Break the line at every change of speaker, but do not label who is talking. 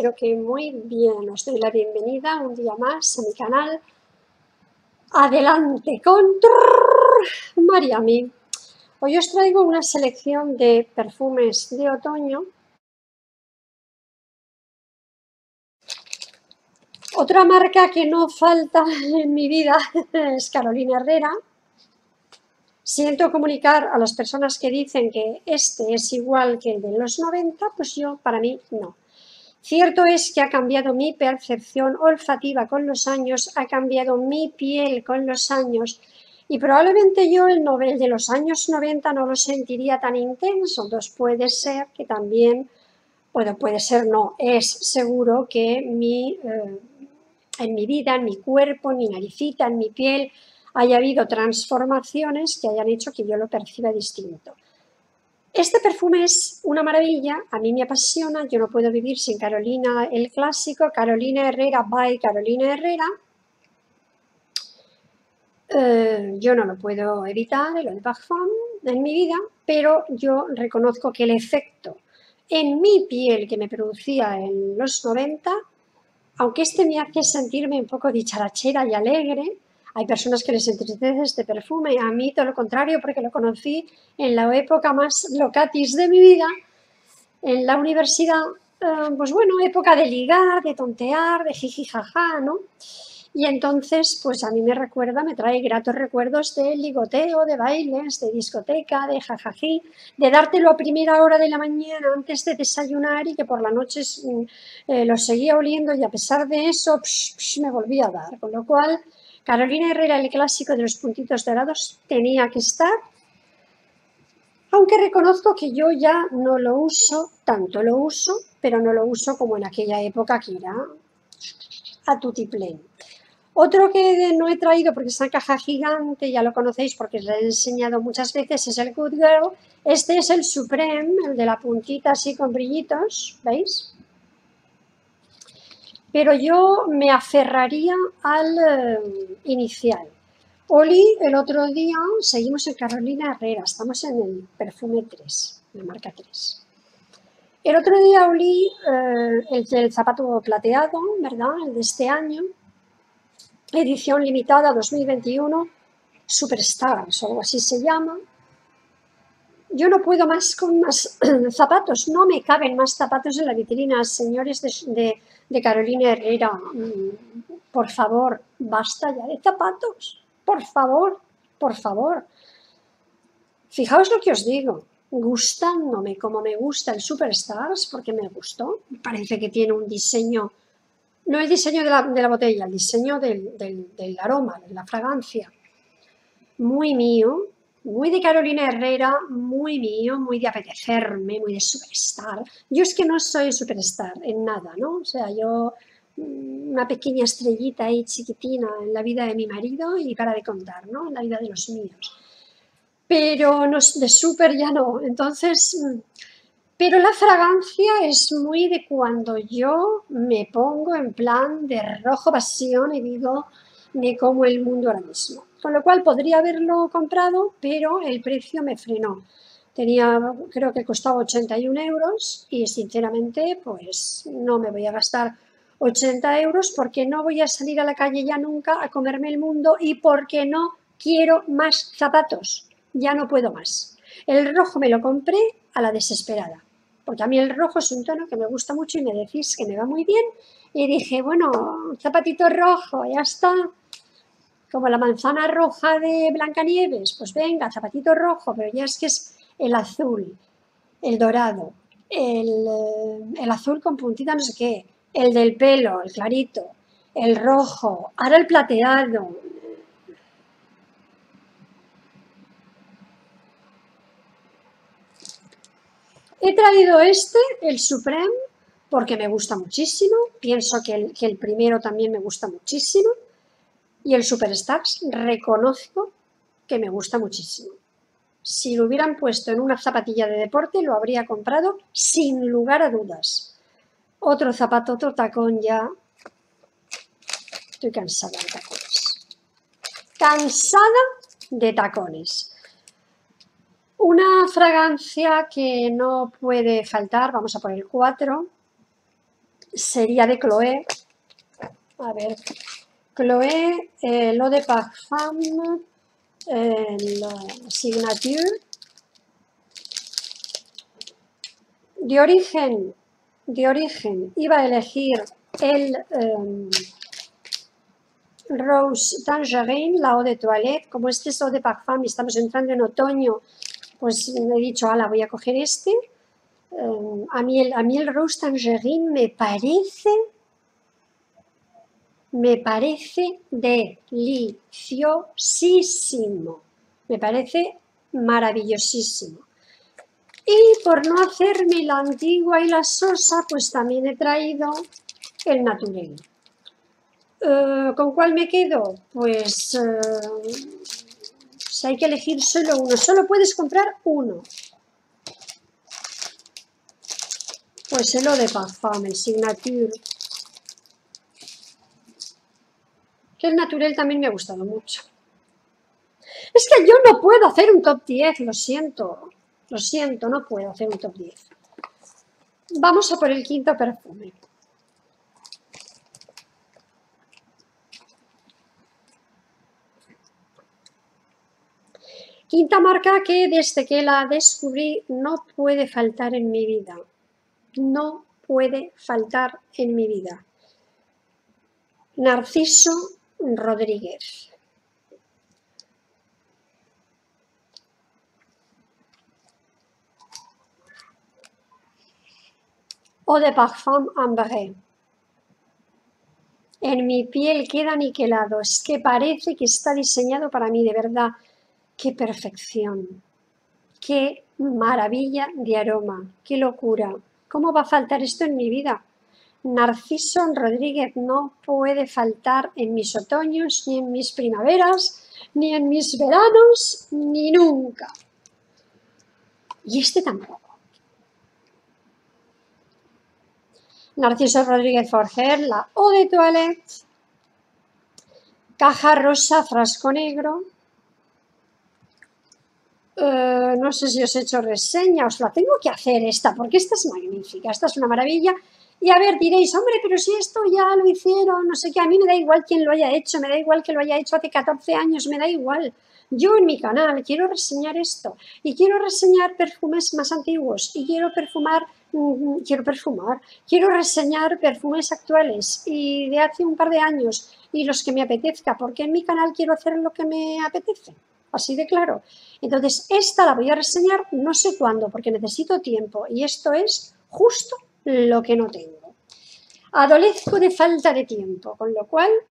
espero que muy bien. Os doy la bienvenida un día más a mi canal. Adelante con Mariami. Hoy os traigo una selección de perfumes de otoño. Otra marca que no falta en mi vida es Carolina Herrera. Siento comunicar a las personas que dicen que este es igual que el de los 90, pues para mí no. Cierto es que ha cambiado mi percepción olfativa con los años, ha cambiado mi piel con los años y probablemente yo el de los años 90 no lo sentiría tan intenso. Entonces puede ser que también, bueno, puede ser no, es seguro que en mi vida, en mi cuerpo, en mi naricita, en mi piel, haya habido transformaciones que hayan hecho que yo lo perciba distinto. Este perfume es una maravilla, a mí me apasiona, yo no puedo vivir sin Carolina el clásico, Carolina Herrera by Carolina Herrera. Yo no lo puedo evitar, el Eau de Parfum, en mi vida, pero yo reconozco que el efecto en mi piel que me producía en los 90, aunque este me hace sentirme un poco dicharachera y alegre, hay personas que les entristece este perfume, a mí todo lo contrario, porque lo conocí en la época más locatis de mi vida, en la universidad, pues bueno, época de ligar, de tontear, de jiji jaja, ¿no? Y entonces, pues a mí me trae gratos recuerdos de ligoteo, de bailes, de discoteca, de jajají, de dártelo a primera hora de la mañana antes de desayunar y que por la noche lo seguía oliendo y a pesar de eso me volvía a dar. Con lo cual, Carolina Herrera, el clásico de los puntitos dorados, tenía que estar, aunque reconozco que yo ya no lo uso, tanto lo uso, pero no lo uso como en aquella época que era a tutiplén. Otro que no he traído porque es una caja gigante, ya lo conocéis porque os lo he enseñado muchas veces, es el Good Girl. Este es el Supreme, el de la puntita así con brillitos, ¿veis? Pero yo me aferraría al inicial. Olí el otro día, seguimos en Carolina Herrera, estamos en el perfume 3, la marca 3. El otro día olí el del zapato plateado, ¿verdad? El de este año, edición limitada 2021, Superstars o algo así se llama. Yo no puedo más con más zapatos, no me caben más zapatos en la vitrina, señores de Carolina Herrera. Por favor, basta ya de zapatos, por favor, por favor. Fijaos lo que os digo, gustándome como me gusta el Superstars, porque me gustó, me parece que tiene un diseño, no el diseño de la botella, el diseño del aroma, de la fragancia, muy mío, muy de Carolina Herrera, muy mío, muy de apetecerme, muy de Superstar. Yo es que no soy Superstar en nada, ¿no? O sea, yo una pequeña estrellita ahí chiquitina en la vida de mi marido y para de contar, ¿no? En la vida de los míos. Pero no, de súper ya no. Entonces, pero la fragancia es muy de cuando yo me pongo en plan de rojo pasión y digo, me como el mundo ahora mismo. Con lo cual podría haberlo comprado, pero el precio me frenó. Creo que costaba 81 euros y sinceramente pues no me voy a gastar 80 euros porque no voy a salir a la calle ya nunca a comerme el mundo y porque no quiero más zapatos. Ya no puedo más. El rojo me lo compré a la desesperada, porque a mí el rojo es un tono que me gusta mucho y me decís que me va muy bien. Y dije, bueno, zapatito rojo, ya está. Como la manzana roja de Blancanieves, pues venga, zapatito rojo, pero ya es que es el azul, el dorado, el azul con puntita no sé qué, el del pelo, el clarito, el rojo, ahora el plateado. He traído el Supreme, porque me gusta muchísimo, pienso que el primero también me gusta muchísimo, y el Superstars reconozco que me gusta muchísimo. Si lo hubieran puesto en una zapatilla de deporte, lo habría comprado sin lugar a dudas. Otro zapato, otro tacón ya. Estoy cansada de tacones. Cansada de tacones. Una fragancia que no puede faltar, vamos a poner 4. sería de Chloé. A ver, Chloé, l'eau de parfum, la signature. De origen, iba a elegir el Rose Tangerine, la eau de toilette. Como este es eau de parfum y estamos entrando en otoño, pues me he dicho, ala, voy a coger este. A mí el Rose Tangerine me parece deliciosísimo, me parece maravillosísimo. Y por no hacerme la antigua y la sosa, pues también he traído el Naturel. ¿Con cuál me quedo? Pues si hay que elegir solo uno, solo puedes comprar uno. Pues el eau de parfum, el Signature. Que el Naturel también me ha gustado mucho. Es que yo no puedo hacer un top 10, lo siento, no puedo hacer un top 10. Vamos a por el quinto perfume. Quinta marca que desde que la descubrí no puede faltar en mi vida. No puede faltar en mi vida. Narciso Rodríguez. Eau de parfum ambré. En mi piel queda niquelado. Es que parece que está diseñado para mí, de verdad. ¡Qué perfección! ¡Qué maravilla de aroma! ¡Qué locura! ¿Cómo va a faltar esto en mi vida? Narciso Rodríguez no puede faltar en mis otoños, ni en mis primaveras, ni en mis veranos, ni nunca. Y este tampoco. Narciso Rodríguez Forger, la eau de toilette, caja rosa, frasco negro. No sé si os he hecho reseña, os la tengo que hacer esta, porque esta es magnífica, esta es una maravilla. Y a ver, diréis, hombre, pero si esto ya lo hicieron, no sé qué, a mí me da igual quién lo haya hecho, me da igual que lo haya hecho hace 14 años, me da igual. Yo en mi canal quiero reseñar esto y quiero reseñar perfumes más antiguos y quiero reseñar perfumes actuales y de hace un par de años y los que me apetezca, porque en mi canal quiero hacer lo que me apetece. Así de claro. Entonces, esta la voy a reseñar no sé cuándo, porque necesito tiempo y esto es justo lo que no tengo. Adolezco de falta de tiempo, con lo cual